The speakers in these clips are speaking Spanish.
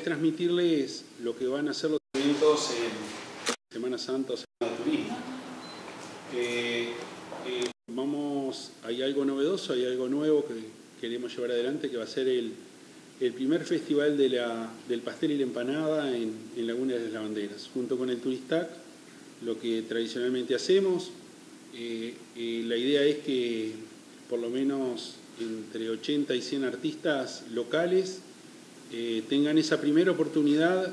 transmitirles lo que van a ser los eventos en Semana Santa o Semana de Turismo. Hay algo novedoso, hay algo nuevo que queremos llevar adelante, que va a ser el primer festival del pastel y la empanada en Laguna de las Lavanderas, junto con el Turistac, lo que tradicionalmente hacemos. La idea es que por lo menos entre 80 y 100 artistas locales tengan esa primera oportunidad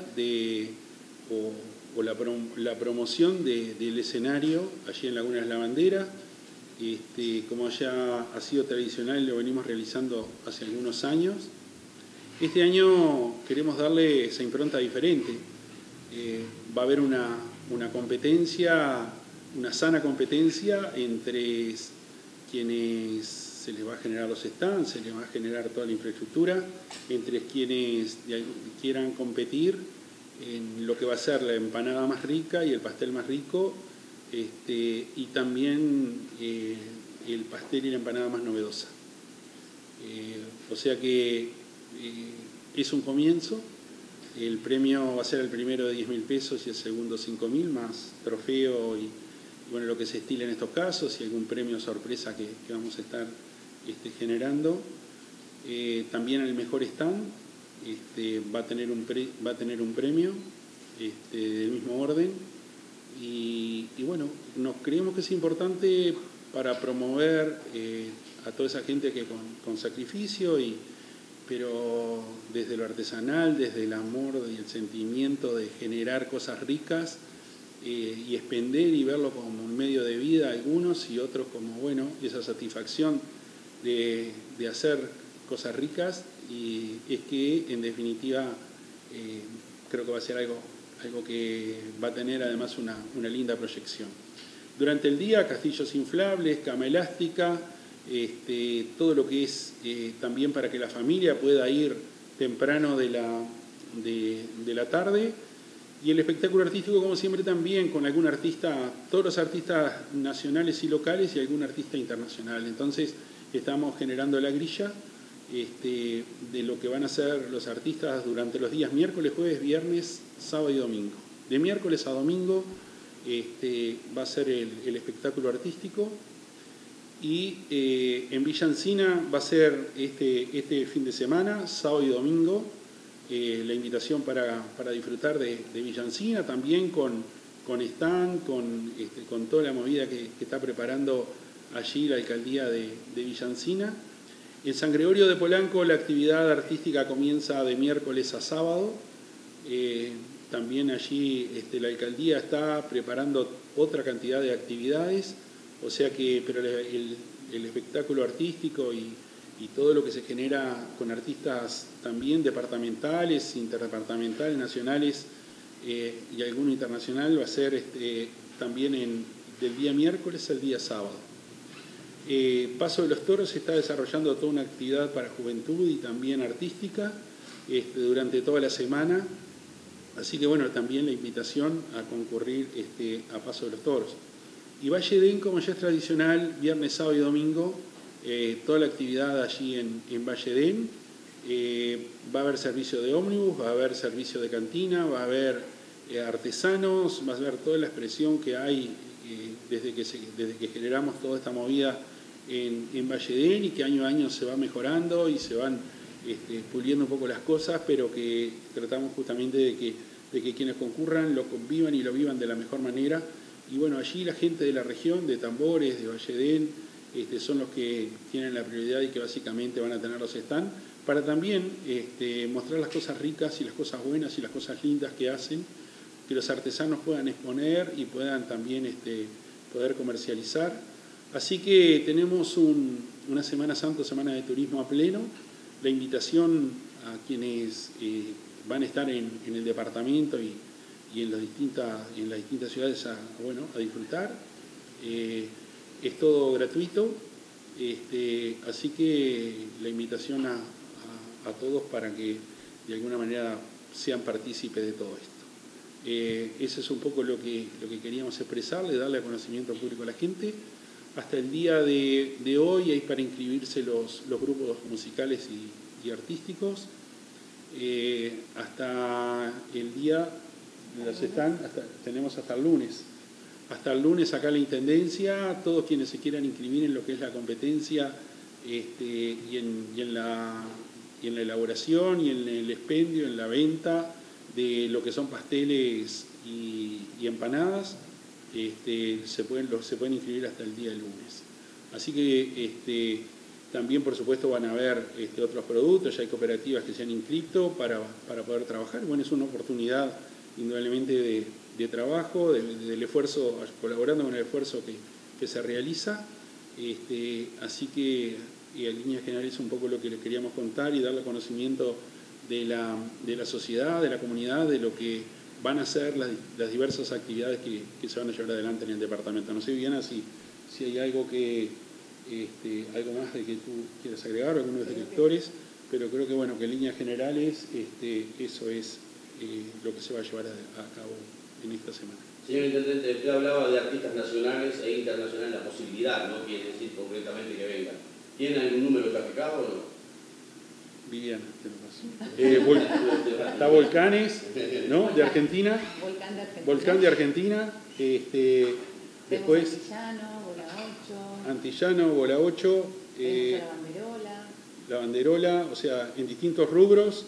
o la promoción del escenario allí en Laguna de las Lavanderas. Como ya ha sido tradicional, lo venimos realizando hace algunos años. Este año queremos darle esa impronta diferente. Va a haber una competencia, una sana competencia entre quienes se les va a generar los stands, se les va a generar toda la infraestructura, entre quienes quieran competir en lo que va a ser la empanada más rica y el pastel más rico, y también el pastel y la empanada más novedosa. O sea que es un comienzo. El premio va a ser el primero de 10.000 pesos y el segundo 5.000, más trofeo y bueno, lo que se estila en estos casos y algún premio sorpresa que vamos a estar generando. También el mejor stand va a tener un premio del mismo orden. Y bueno, nos creemos que es importante para promover a toda esa gente que con sacrificio, pero desde lo artesanal, desde el amor y el sentimiento de generar cosas ricas y expender y verlo como un medio de vida algunos y otros como, bueno, esa satisfacción de hacer cosas ricas, y es que en definitiva creo que va a ser algo que va a tener además una linda proyección. Durante el día, castillos inflables, cama elástica, todo lo que es también para que la familia pueda ir temprano de la tarde, y el espectáculo artístico, como siempre, también con algún artista, todos los artistas nacionales y locales y algún artista internacional. Entonces estamos generando la grilla de lo que van a ser los artistas durante los días miércoles, jueves, viernes, sábado y domingo. De miércoles a domingo va a ser el espectáculo artístico, y en Villa Encina va a ser este fin de semana, sábado y domingo, la invitación para disfrutar de Villa Encina, también con stand, con toda la movida que está preparando allí la alcaldía de Villa Encina. En San Gregorio de Polanco la actividad artística comienza de miércoles a sábado. También allí la alcaldía está preparando otra cantidad de actividades, o sea que pero el espectáculo artístico y todo lo que se genera con artistas también departamentales, interdepartamentales, nacionales y alguno internacional va a ser también del día miércoles al día sábado. Paso de los Toros está desarrollando toda una actividad para juventud y también artística durante toda la semana, así que bueno, también la invitación a concurrir a Paso de los Toros. Y Valle Edén, como ya es tradicional, viernes, sábado y domingo, toda la actividad allí en Valle Edén. Va a haber servicio de ómnibus, va a haber servicio de cantina, va a haber artesanos, va a haber toda la expresión que hay desde que generamos toda esta movida en Valle Edén, y que año a año se va mejorando y se van puliendo un poco las cosas, pero que tratamos justamente de que quienes concurran lo convivan y lo vivan de la mejor manera. Y bueno, allí la gente de la región, de Tambores, de Valle Edén, son los que tienen la prioridad y que básicamente van a tener los stands para también mostrar las cosas ricas y las cosas buenas y las cosas lindas que hacen, que los artesanos puedan exponer y puedan también poder comercializar. Así que tenemos una Semana Santa, Semana de Turismo a pleno. La invitación a quienes van a estar en el departamento y en las distintas ciudades a disfrutar. Es todo gratuito, así que la invitación a todos para que de alguna manera sean partícipes de todo esto. Eso es un poco lo que queríamos expresarle, darle a conocimiento público a la gente. Hasta el día de hoy hay para inscribirse los grupos musicales y artísticos. hasta el día, tenemos hasta el lunes. Hasta el lunes acá en la Intendencia, todos quienes se quieran inscribir en lo que es la competencia y en la elaboración y en el expendio, en la venta de lo que son pasteles y empanadas, se pueden inscribir hasta el día del lunes. Así que también, por supuesto, van a haber otros productos, ya hay cooperativas que se han inscrito para poder trabajar. Bueno, es una oportunidad indudablemente de trabajo, del esfuerzo, colaborando con el esfuerzo que se realiza. Así que en líneas generales es un poco lo que les queríamos contar y darle conocimiento de la sociedad, de la comunidad, de lo que van a ser las diversas actividades que se van a llevar adelante en el departamento. No sé, Viviana, si hay algo algo más de que tú quieras agregar, algunos directores, pero creo que bueno, que en líneas generales eso es lo que se va a llevar a cabo en esta semana. Señor Intendente, usted hablaba de artistas nacionales e internacionales, la posibilidad, no quiere decir concretamente que vengan. ¿Tienen algún número ya fijado o no? Viviana, te lo paso. Está Volcanes, ¿no? De Argentina. Volcán de Argentina. Después Antillano, Bola 8. La Banderola, o sea, en distintos rubros.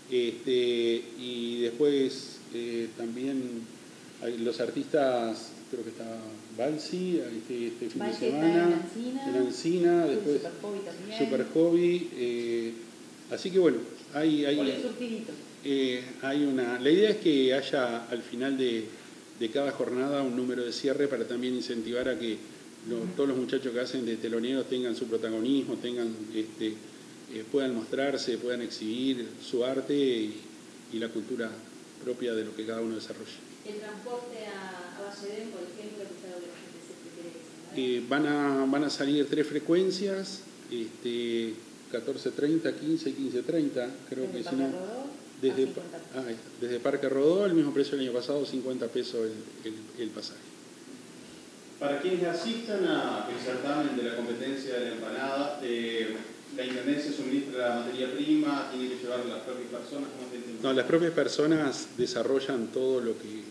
Y después también los artistas, creo que está Balsi, este fin de semana, en Ancina, después Super Hobby. Así que bueno, la idea es que haya al final de cada jornada un número de cierre para también incentivar a que todos los muchachos que hacen de teloneros tengan su protagonismo, puedan mostrarse, puedan exhibir su arte y la cultura propia de lo que cada uno desarrolla. ¿El transporte a Valledén, por ejemplo, que es algo que la gente siempre quiere que van a salir 3 frecuencias, 14:30, 15 y 15:30, creo que si no. Desde Parque Rodó, el mismo precio del año pasado, 50 pesos el pasaje. Para quienes asistan al certamen de la competencia de la empanada, la Intendencia suministra la materia prima, tiene que llevar las propias personas. No, las propias personas desarrollan todo lo que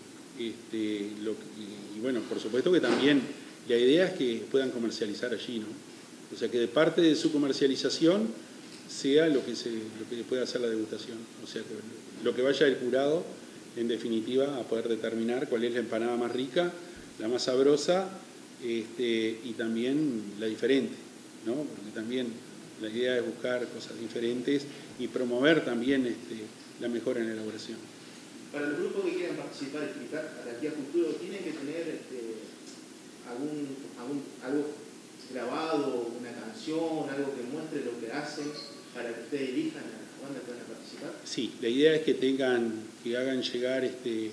y bueno, por supuesto que también la idea es que puedan comercializar allí, ¿no? O sea, que de parte de su comercialización sea lo que pueda hacer la degustación. O sea, que lo que vaya el jurado, en definitiva, a poder determinar cuál es la empanada más rica, la más sabrosa y también la diferente, ¿no? Porque también la idea es buscar cosas diferentes y promover también la mejora en la elaboración. Para los grupos que quieran participar y explicar de aquí a futuro, ¿tienen que tener algo grabado, una canción, algo que muestre lo que hacen para que ustedes elijan a las bandas que van a participar? Sí, la idea es que hagan llegar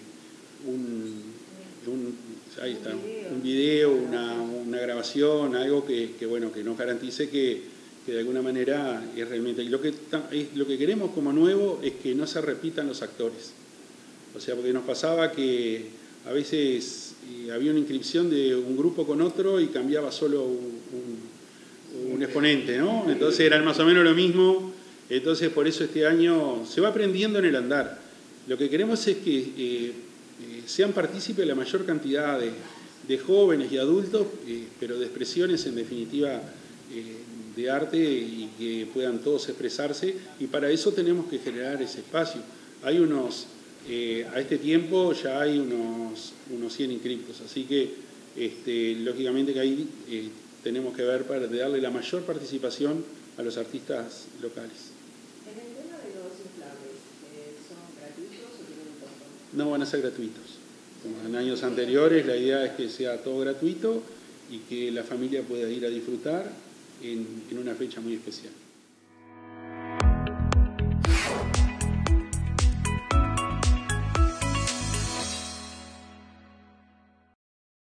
un video, una grabación, algo que nos garantice que de alguna manera es realmente. Y lo que queremos como nuevo es que no se repitan los actores. O sea, porque nos pasaba que a veces había una inscripción de un grupo con otro y cambiaba solo un exponente, ¿no? Entonces eran más o menos lo mismo. Entonces por eso este año se va aprendiendo en el andar. Lo que queremos es que sean partícipes la mayor cantidad de jóvenes y adultos, pero de expresiones en definitiva de arte y que puedan todos expresarse, y para eso tenemos que generar ese espacio. Hay a este tiempo ya hay unos 100 inscriptos, así que lógicamente que ahí tenemos que ver para darle la mayor participación a los artistas locales. En el tema de los inflables, ¿son gratuitos o tienen un costo? No, van a ser gratuitos. Como en años anteriores, la idea es que sea todo gratuito y que la familia pueda ir a disfrutar en una fecha muy especial.